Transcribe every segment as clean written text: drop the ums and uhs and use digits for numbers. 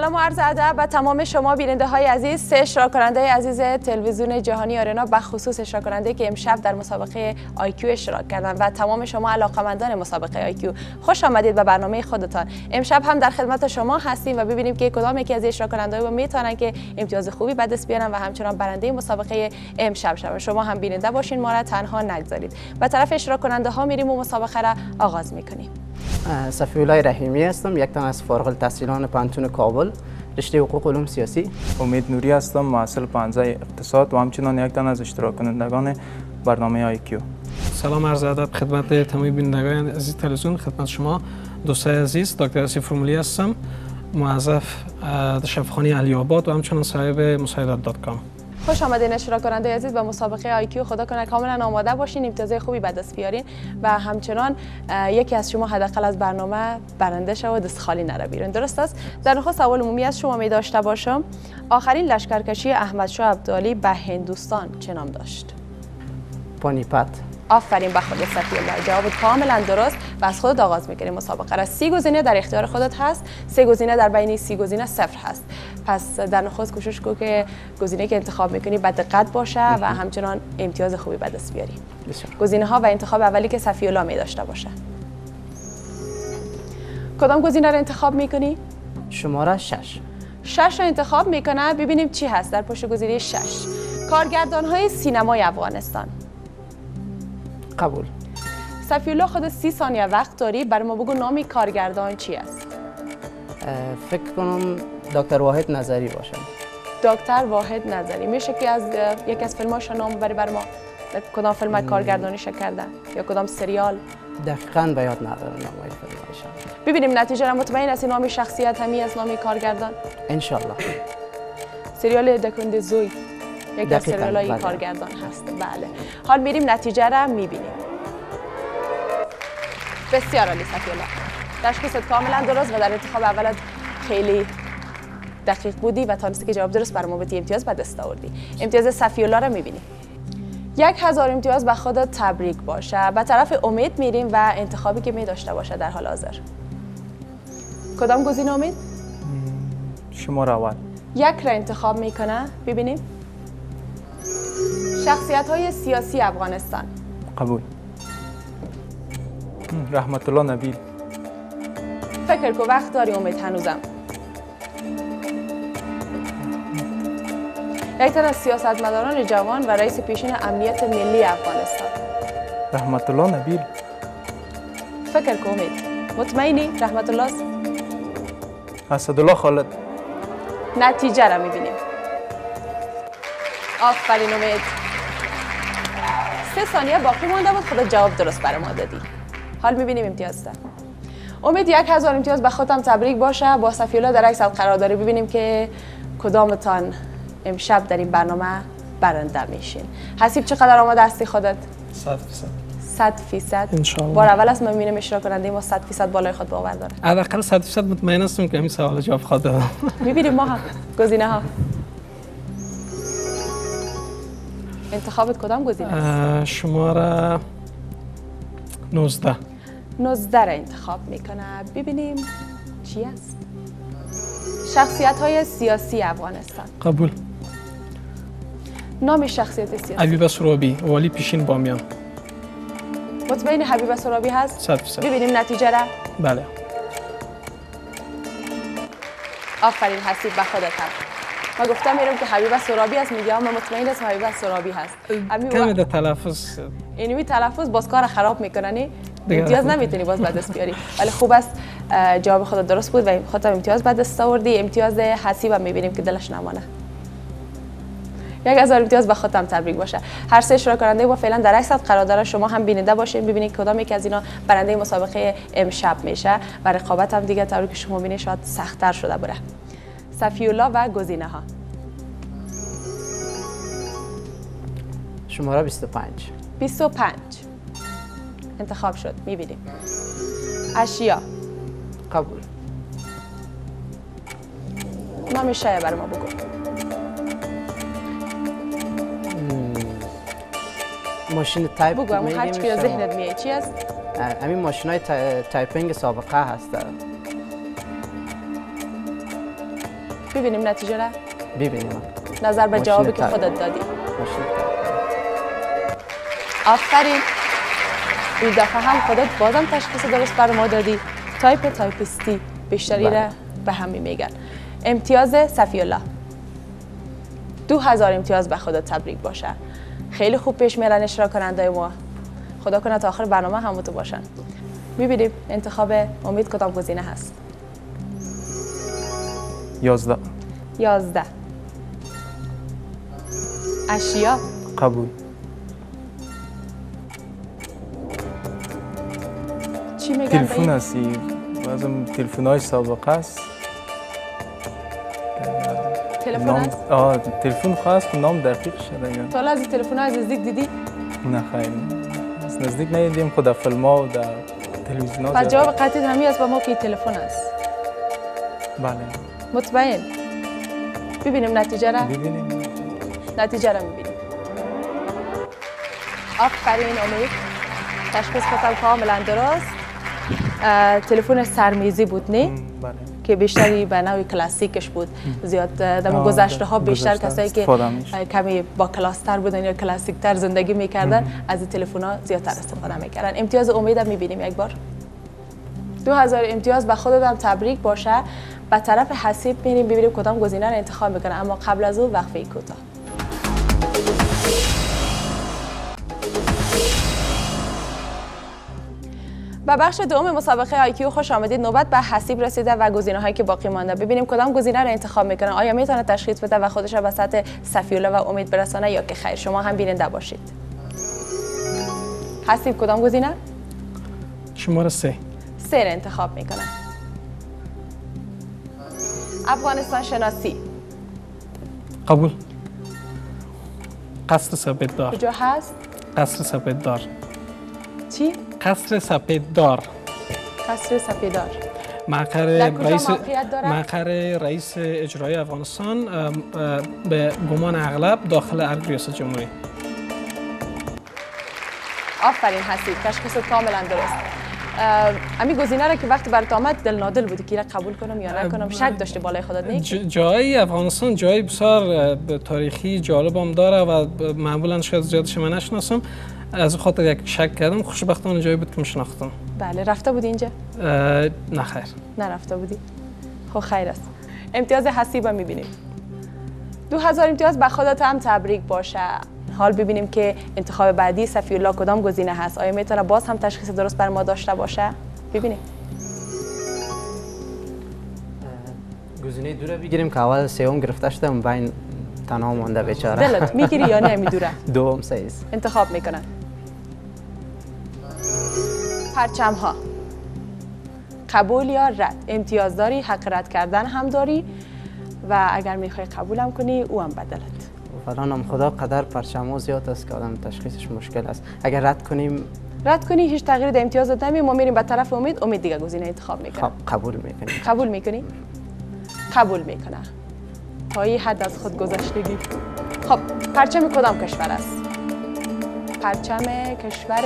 سلام و عرض ادب به تمام شما بیننده های عزیز، سه اشتراک کننده عزیز تلویزیون جهانی آرنا، به خصوص اشتراک کننده که امشب در مسابقه IQ اشتراک کردن و تمام شما علاقه‌مندان مسابقه IQ، خوش آمدید به برنامه خودتان. امشب هم در خدمت شما هستیم و ببینیم که کدام یکی از اشتراک کننده‌ها میتونن که امتیاز خوبی به دست بیارن و همچنان برنده مسابقه امشب شون. شما هم بیننده باشین، ما را تنها نگذارید. به طرف اشتراک کننده ها میریم و مسابقه را آغاز میکنیم. صفی‌الله رحیمی هستم، یک تن از فارغ التحصیلان پانتون کابل، رشته حقوق علوم سیاسی. امید نوری هستم، محصل 15 اقتصاد و همچنان یک تن از اشتراک کنندگان برنامه IQ. سلام عرض ادب خدمت تمامی بینندگان عزیز تلویزیون، خدمت شما دوستای عزیز. دکتر آسیف فرمولی هستم، موظف شفاخانه علی آباد و همچنان صاحب مساعدات.com. خوش آمدین اشتراک کننده عزیز به مسابقه IQ. خدا کنه کاملا آماده باشین، امتیاز خوبی به دست بیارین و همچنان یکی از شما حداقل از برنامه برنده شود و دست خالی نره بیرون. درست است؟ در نخست سوال عمومی از شما می داشته باشم، آخرین لشکرکشی احمد شاه عبدالی به هندوستان چه نام داشت؟ پانیپت. آفرین به خود صفی‌الله، جواب کاملا درست و از خودت آغاز میکنیم مسابقه را. 30 گزینه در اختیار خودت هست، 3 گزینه در بین 30 گزینه 0 هست. پس در نخست کوشش کن که گزینه که انتخاب میکنی با دقت باشه و همچنان امتیاز خوبی به دست بیاری. گزینه ها و انتخاب اولی که صفی‌الله می داشته باشه. کدام گزینه را انتخاب میکنی؟ شماره 6. 6 را انتخاب میکنه. ببینیم چی هست در پشت گزینه 6. کارگردان های سینمای افغانستان. قبول. صفی‌الله خود 30 ثانیه وقت داری، برای ما بگو نام کارگردان چی است؟ فکر کنم دکتر واحد نظری باشه. دکتر واحد نظری. میشه که از یکی از فیلماش نام ببری برای ما؟ کدام فیلم کارگردانیش کردن یا کدام سریال؟ دقیقاً به یاد ندارم نامای فیلمش. ببینیم نتیجه را. مطمئن هستی نام شخصیت همی از نام کارگردان؟ ان شاء الله. سریال دکند زوی یک از سریال‌های کارگردان هست. بله. حال میریم نتیجه را میبینیم. بسیار عالی صفی‌الله، تشخیصت کاملا درست و در انتخاب اولت خیلی دقیق بودی و تانستی که جواب درست برای ما بدی، امتیاز به دست آوردی. امتیاز صفی‌الله را میبینیم. 1000 امتیاز به خودت تبریک باشه. به طرف امید میریم و انتخابی که می داشته باشه در حال حاضر. کدام گزینه امید؟ شماره اول. 1 را انتخاب میکنه. ببینیم. شخصیت های سیاسی افغانستان. قبول. رحمت الله نبیل. فکر کو وقت داری امید هنوزم. یک تن از سیاستمداران جوان و رئیس پیشین امنیت ملی افغانستان. رحمت الله نبیل. فکر کو امید. مطمئنی رحمت الله است؟ اسدالله خالد. نتیجه را میبینیم. آفرین امید. 3 ثانیه باقی مونده بود، خودت جواب درست برای ما دادی. حال میبینیم امتیاز ده. امید 1000 امتیاز به خودم تبریک باشه. با صفی‌الله در یک ساعت قرار داری، ببینیم که کدامتان امشب در این برنامه برنده میشین. حسیب چقدر آماده هستی خودت؟ 100%. انشالله. بار اول است ما میبینیم اشتراک کننده ما 100% بالای خود باور داره. حداقل 100% مطمئن هستم که همین سوال جواب خواهد داد. میبینیم ما هم گزینه ها. انتخابت کدام گزینه است؟ شماره 19. 19 را انتخاب میکنه. ببینیم چی است؟ شخصیت های سیاسی افغانستان. قبول. نام شخصیت سیاسی. حبیب سرابی، والی پیشین بامیان. مطمئن حبیب سرابی هست؟ 100%. ببینیم نتیجه را. بله. آفرین حسیب به خودت هم. ما گفتم میرم که حبیب سرابی است، میگم من مطمئن است حبیب سرابی هست. کمی در تلفظ. اینوی تلفظ باز کار خراب میکننی. امتیاز نمیتونی باز به دست بیاری. ولی خوب است جواب خودت درست بود و خودت امتیاز به دست آوردی. امتیاز حسیب هم میبینیم که دلش نمانه. 1000 امتیاز به خودم تبریک باشه. هر سه اشتراک کننده با فعلا در یک ساعت قرار داره. شما هم بیننده باشین، ببینید کدام یک از اینا برنده مسابقه امشب میشه و رقابت هم دیگه طوری که شما ببینید شاید سخت‌تر شده بره. صفی‌الله و گزینه ها. شماره 25. 25 انتخاب شد. میبینیم. اشیا. قبول. نام شایع برای ما بگو. ماشین تایپ. بگو همون هر چی که ذهنت میاد چی است؟ همین ماشینای تایپینگ سابقه هست. ببینیم نتیجه را. ببینیم. نظر به جوابی که خودت دادی. آفرین. این دفعه هم خودت بازم تشخیص درست بر ما دادی. تایپیستی بیشتری را به همین میگن. امتیاز صفی الله. 2000 امتیاز به خودت تبریک باشه. خیلی خوب پیش میرن اشتراک کننده ما. خدا کنه تا آخر برنامه همو تو باشن. میبینیم انتخاب امید کدام گزینه هست. 11. اشیا. قبول. چی میگن؟ تلفن هستی بازم تلفن های سابقه است. تلفن است؟ تلفن خاص نام دقیق شده یا؟ تو از این تلفن ها از نزدیک دیدی؟ نه خیر. از نزدیک ندیدیم، خود فیلم ها و در تلویزیون ها. پس جواب قطعی همی است با ما که تلفن است. بله. مطمئن. ببینیم نتیجه را. نتیجه را میبینیم. آفرین امید. تشخیص خودم کاملا درست. تلفن سرمیزی بود نه؟ بله. که بیشتری به نوع کلاسیکش بود. زیاد در گذشته ها بیشتر کسایی که کمی با کلاستر بودن یا کلاسیکتر زندگی میکردن از این تلفن ها زیادتر استفاده میکردن. امتیاز امید هم میبینیم یک بار. 2000 امتیاز به خودت هم تبریک باشه. به طرف حسیب میریم ببینیم کدام گزینه رو انتخاب میکنه، اما قبل از او وقفه کوتاه. به بخش دوم مسابقه آیکیو خوش آمدید. نوبت به حسیب رسیده و گزینه‌هایی که باقی مانده. ببینیم کدام گزینه رو انتخاب میکنه. آیا میتونه تشخیص بده و خودش را به سطح صفی الله و امید برسانه یا که خیر؟ شما هم بیننده باشید. حسیب کدام گزینه؟ شماره 3 رو انتخاب میکنه. افغانستان شناسی. قبول. قصر سپید دار. کجا هست؟ قصر سپید دار. چی؟ قصر سپید دار. قصر سپید دار. مقر رئیس اجرایی افغانستان به گمان اغلب داخل ارگ ریاست جمهوری. آفرین حسیب، تشخیص کاملا درست. امی گزینه را که وقتی برات آمد دل نادل بودی که را قبول کنم یا نکنم، شک داشتی بالای خودت نه؟ جای افغانستان جای بسیار تاریخی جالب هم داره و معمولا شاید زیادش من نشناسم. از خاطر یک شک کردم، خوشبختانه جایی بود که میشناختم. بله. رفته بودی اینجا؟ نه خیر. نرفته بودی؟ خب خیر است. امتیاز حسیب هم میبینیم. 2000 امتیاز به خودت هم تبریک باشه. حال ببینیم که انتخاب بعدی صفی الله کدام گزینه هست. آیا میتونه باز هم تشخیص درست بر ما داشته باشه؟ ببینیم. گزینه دو رو بگیریم که اول سوم گرفته شده اون بین تنها مونده بیچاره. دلت میگیری یا نه میدوره؟ دوم سیز انتخاب میکنن. پرچم ها. قبول یا رد؟ امتیاز داری، حق رد کردن هم داری و اگر میخوای قبولم کنی او هم بدلت. فلان هم خدا قدر پرچم‌ها زیاد است که آدم تشخیصش مشکل است. اگر رد کنی هیچ تغییری در امتیازات نمی، ما میریم به طرف امید دیگه گزینه انتخاب میکنه. قبول میکنی. قبول میکنی؟ قبول میکنه. تا این حد از خود گذشتگی. خب پرچم کدام کشور است؟ پرچم کشور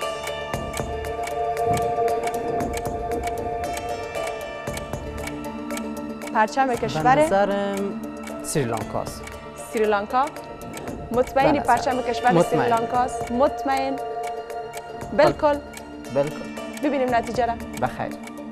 به نظرم سریلانکا است. سریلانکا؟ مطمئنی پرچم کشور سریلانکا است؟ مطمئن؟ بالکل. ببینیم نتیجه را. بخیر.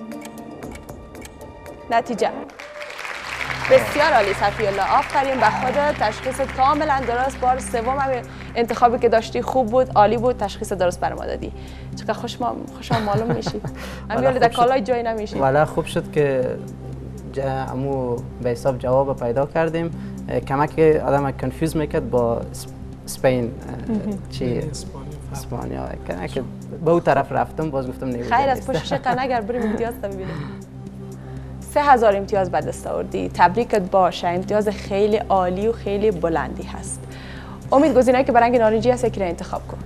نتیجه بسیار عالی صفی الله، آفرین به خودت. تشخیصت کاملا درست. بار سوم انتخابی که داشتی خوب بود، عالی بود. تشخیص درست بر ما دادی. چقدر خوشم معلوم میشی. امیالی در کالای جای نمیشی. والا خوب شد که امو به حساب جواب پیدا کردیم. کمک آدم کنفیوز میکرد با اسپین چی اسپانیا که به اون طرف رفتم، باز گفتم نیست. خیر از پشت شقه نگر، بریم امتیاز تا ببینیم. 3000 امتیاز به دست آوردی. تبریکت باشه. امتیاز خیلی عالی و خیلی بلندی هست. امید گزینه‌ای که برنگ نارنجی هست که را انتخاب کن.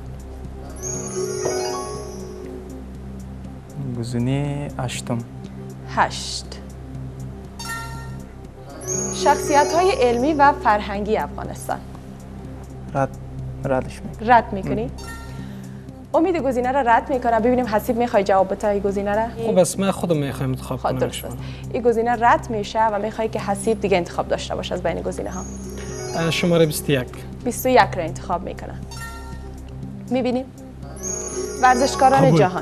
گزینه 8. شخصیت‌های علمی و فرهنگی افغانستان. ردش میکنی. رد میکنی؟ امید گزینه را رد میکنه. ببینیم حسیب میخوای جواب بده این گزینه را؟ خب بس من خودم میخوایم انتخاب کنم. درست است. این گزینه رد میشه و میخوای که حسیب دیگه انتخاب داشته باشه از بین گزینه ها. شماره 21. 21 را انتخاب میکنه. میبینیم ورزشکاران جهان.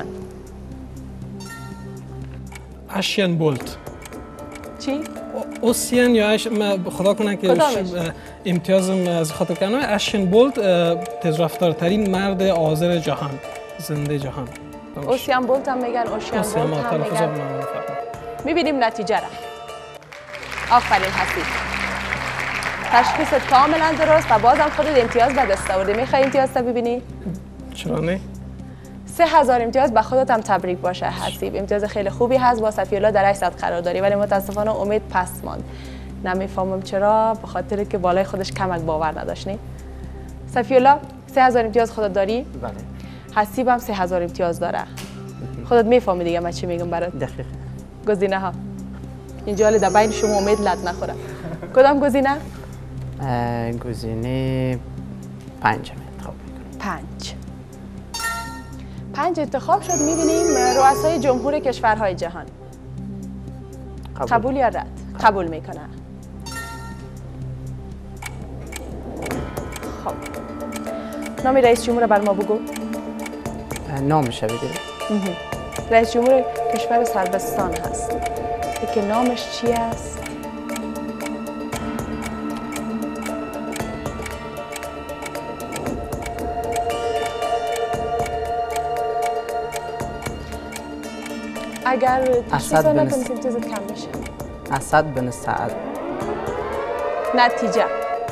اشین بولت. چی؟ اوسین یا خدا کنه که امتیازم از خاطر کنم. اشین بولت تیزرفتارترین مرد آذر جهان، زنده جهان. اوسین بولت هم میگن، اوشین بولت هم میگن. میبینیم نتیجه را. آفرین حسیب. تشخیصت کاملا درست و بازم خودت امتیاز به دست آوردی. میخوای امتیاز تا ببینی؟ چرا نه؟ 3000 امتیاز به خودت هم تبریک باشه حسیب. امتیاز خیلی خوبی هست. با صفی الله در 800 قرار داری ولی متاسفانه امید پس ماند. نمیفهمم چرا، به خاطر که بالای خودش کمک باور نداشت. نه صفی الله 3000 امتیاز خودت داری؟ بله. حسیب هم 3000 امتیاز داره. خودت میفهمی دیگه من چی میگم برات. دقیق. گزینه ها اینجا در بین شما امید لط نخوره. کدام گزینه؟ گزینه 5 انتخاب میکنم. 5 انتخاب شد. میبینیم رؤسای جمهور کشورهای جهان. قبول یا رد؟ قبول میکنه. خب نام رئیس جمهور بر ما بگو. نامش بگید. رئیس جمهور کشور سربستان هست. که نامش چی است؟ اگر تشخیص رو نکنید امتیازت کم بشه. اسد بن سعد. نتیجه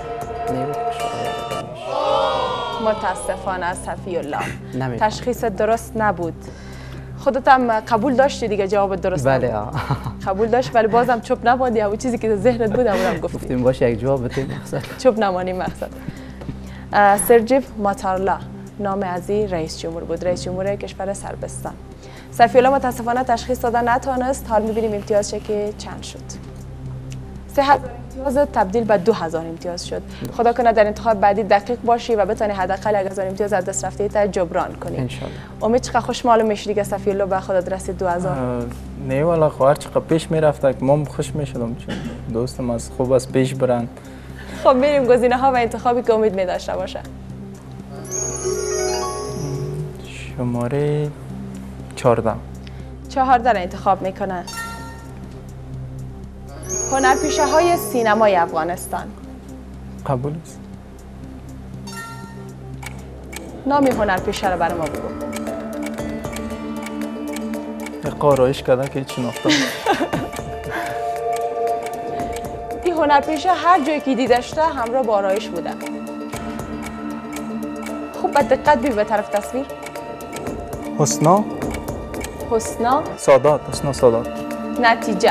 متاسفانه صفی الله تشخیص درست نبود. خودت هم قبول داشتی دیگه جواب درست. بله قبول داشت ولی بازم چوب نماندی. اون چیزی که ذهنت بود اونم گفتیم باشه یک جواب بده مقصد. چوب نمانی مقصد. سرجیف ماتارلا نام ازی رئیس جمهور بود، رئیس جمهور کشور سربستان. صفی الله متاسفانه تشخیص دادن نتونست. حال می‌بینیم امتیاز که چند شد. 3000 امتیاز تبدیل به 2000 امتیاز شد. خدا کنه در انتخاب بعدی دقیق باشی و بتونی حداقل 1000 امتیاز از دست رفته تا جبران کنی. ان شاء الله. امید چقدر خوشحال میشی دیگه صفی الله به خودت رسید 2000. نه والا خواهر چقدر پیش میرفت که ما خوش میشدم چون دوستم از خوب از پیش برن. خب میریم گزینه ها و انتخابی که امید می داشته باشه. شماره 14 را انتخاب میکنه. هنرپیشه های سینمای افغانستان. قبول است. نامی هنرپیشه رو برای ما بگو. یک قارایش کرده که هیچ ناخته. این هنرپیشه هر جایی که دیدش همراه با آرایش بوده. خوب به دقت ببین به طرف تصویر. حسنا سادات. حسنا سادات. نتیجه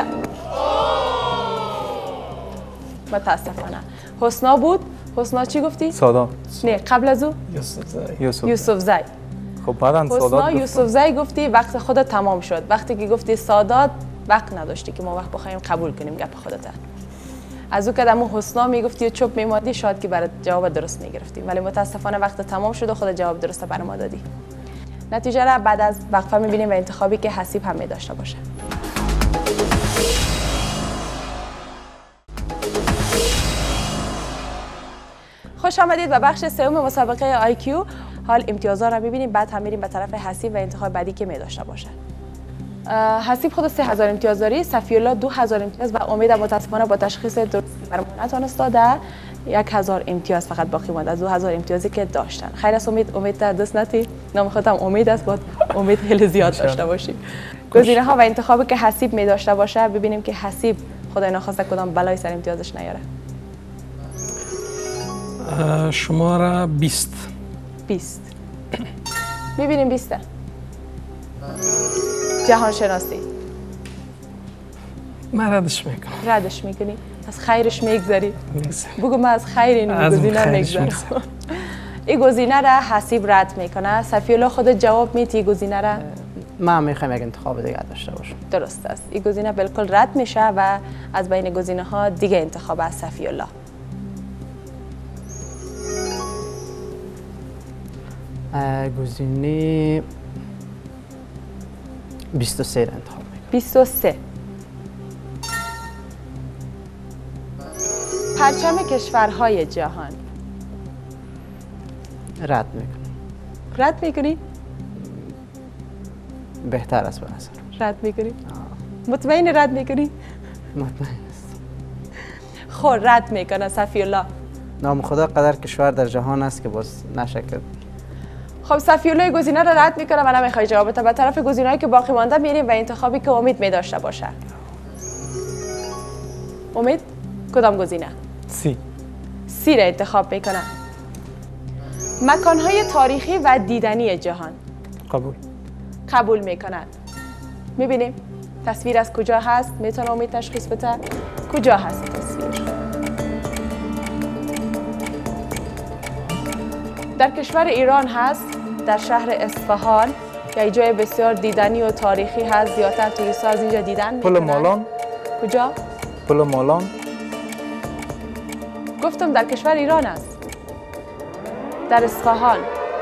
متاسفانه حسنا بود. حسنا چی گفتی؟ سادات. نه قبل از او یوسف زی. خب بعدن سادات حسنا یوسف زی گفتی. وقت خودت تمام شد. وقتی که گفتی سادات وقت نداشتی که ما وقت بخوایم قبول کنیم گپ خودت. از او که دمو حسنا میگفتی و چوب میمادی شاید که برات جواب درست میگرفتیم ولی متاسفانه وقت تمام شد و خود جواب درست برای ما دادی. نتیجه را بعد از وقفه میبینیم و انتخابی که حسیب هم میداشته باشه. خوش آمدید به بخش سوم مسابقه IQ. حال امتیازها را میبینیم بعد هم میریم به طرف حسیب و انتخاب بعدی که میداشته باشه. حسیب خود 3000 امتیاز داری، صفی الله 2000 امتیاز و امید متاسفانه با تشخیص درست برام نتونست داده. 1000 امتیاز فقط باقی ماند از 2000 امتیازی که داشتن. خیر است امید در دست نتی. نام خودم امید است با امید خیلی زیاد داشته باشی. گزینه ها و انتخابی که حسیب می داشته باشه ببینیم که حسیب خدای نخواسته کدام بلای سر امتیازش نیاره. شماره 20 میبینیم 20 جهان شناسی. من ردش میکنم. ردش میکنی؟ از خیرش میگذری؟ بگو من از خیر این گزینه میگذرم. این گزینه را حسیب رد میکنه. صفی الله خودت جواب میدی گزینه را؟ من میخوایم یک انتخاب دیگه داشته باشم. درست است. این گزینه بالکل رد میشه و از بین گزینه ها دیگه انتخاب از صفی الله. گزینه 23 را انتخاب میکنم. 23. پرچم کشورهای جهان. رد میکنم. رد میکنی؟ بهتر است به نظر. رد میکنی؟ مطمئن رد میکنی؟ مطمئن است. خب رد میکنه صفی الله. نام خدا قدر کشور در جهان است که باز نشکل. خب صفی الله گزینه رو رد میکنه و نمیخوای جوابت. به طرف گزینه‌ای که باقی مانده میریم و انتخابی که امید میداشته باشه. امید کدام گزینه؟ سی. سی را انتخاب میکنه. مکانهای تاریخی و دیدنی جهان. قبول. قبول میکنند. میبینیم تصویر از کجا هست؟ میتونه امید تشخیص بده کجا هست تصویر؟ در کشور ایران هست، در شهر اصفهان که جای بسیار دیدنی و تاریخی هست. زیادتر توریست‌ها از اینجا دیدن پل میکنن. مالان. کجا؟ پل مالان. گفتم در کشور ایران است، در اصفهان.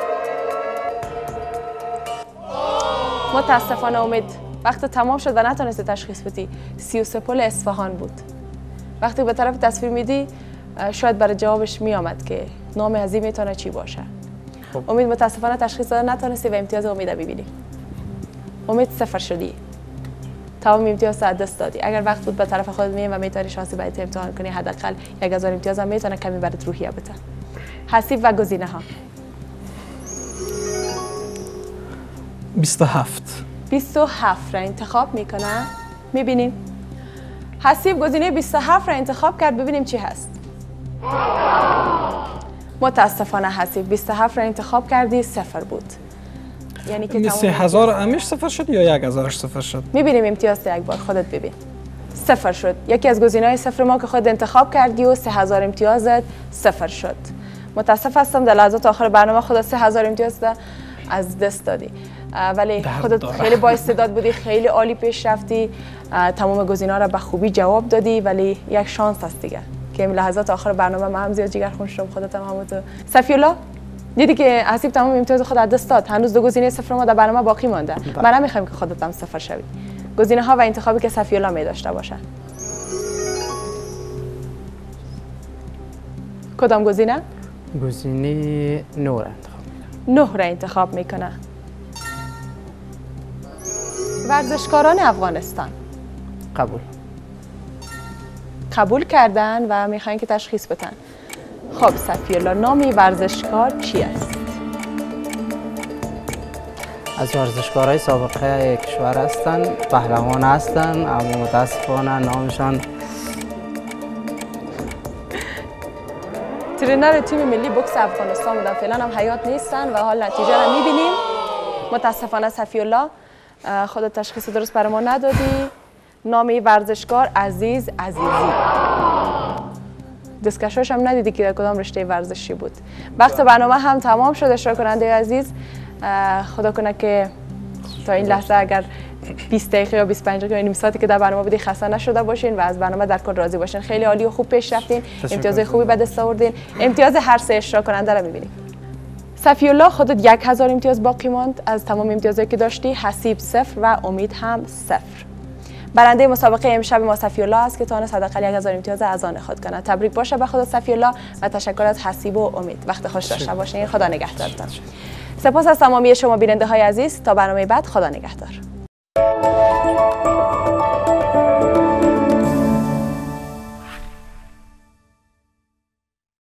متاسفانه امید وقت تمام شد و نتونستی تشخیص بدی. 33 پل اصفهان بود. وقتی به طرف تصویر میدی شاید برای جوابش میامد که نام از این میتونه چی باشه. خب. امید متاسفانه تشخیص دادن نتونستی و امتیاز امید ببینی. امید 0 شدی. تمام امتیاز از دست دادی. اگر وقت بود به طرف خودت مییم و میتونی شانسی باید امتحان کنی، حداقل 1000 امتیاز هم میتونه کمی برات روحیه بده. حسیب و گزینه ها. 27. 27 را انتخاب میکنه. میبینیم حسیب گزینه 27 را انتخاب کرد. ببینیم چی هست. متاسفانه حسیب 27 را انتخاب کردی، 0 بود. یعنی که 3000 امیش 0 شد یا 1000 0 شد؟ میبینیم امتیاز یک بار خودت ببین. 0 شد. یکی از گزینه‌های 0 ما که خود انتخاب کردی و 3000 امتیازت 0 شد. متاسف هستم در لحظات آخر برنامه خودت 3000 امتیاز از دست دادی. ولی خودت خیلی با استعداد بودی، خیلی عالی پیش رفتی، تمام گزینه‌ها را به خوبی جواب دادی، ولی یک شانس هست دیگه که لحظات آخر برنامه ما هم زیاد جگرخون شدم. خودت هم همونطور. صفی الله دیدی که حسیب تمام امتیاز خود از دست داد. هنوز 2 گزینه 0 ما در برنامه باقی مانده. من نمیخوام که خودت هم 0 شوی. گزینه ها و انتخابی که صفی الله می داشته باشه. کدام گزینه؟ گزینه 9 را انتخاب میکنم. 9 را انتخاب میکنه. ورزشکاران افغانستان. قبول. قبول کردن و میخواین که تشخیص بدن. خب صفی الله نامی ورزشکار چی است؟ از ورزشکارهای سابقه کشور هستند، پهلوان هستند، اما متاسفانه نامشان ترینر تیم ملی بوکس افغانستان بودن. فعلا هم حیات نیستن و حال نتیجه را میبینیم. متاسفانه صفی الله خودت تشخیص درست برای ما ندادی. نام ورزشکار عزیز عزیزی. دستکشاش هم ندیدی که در کدام رشته ورزشی بود. وقت برنامه هم تمام شد. اشتراک کننده عزیز خدا کنه که تا این لحظه اگر 20 دقیقه یا 25 دقیقه یا نیم ساعتی که در برنامه بودی خسته نشده باشین و از برنامه در کل راضی باشین. خیلی عالی و خوب پیش رفتین. امتیاز خوبی به دست آوردین. امتیاز هر 3 اشتراک کننده رو می‌بینیم. صفی الله خودت 1000 امتیاز باقی ماند از تمام امتیازاتی که داشتی. حسیب 0 و امید هم 0. برنده مسابقه امشب ما صفی الله است که تونست حداقل 1000 امتیاز از آن خود کنه. تبریک باشه به خود صفی الله و تشکر از حسیب و امید. وقت خوش داشته باشین. خدا نگهدارتان. سپاس از تمامی شما بیننده های عزیز. تا برنامه بعد خدا نگهدار.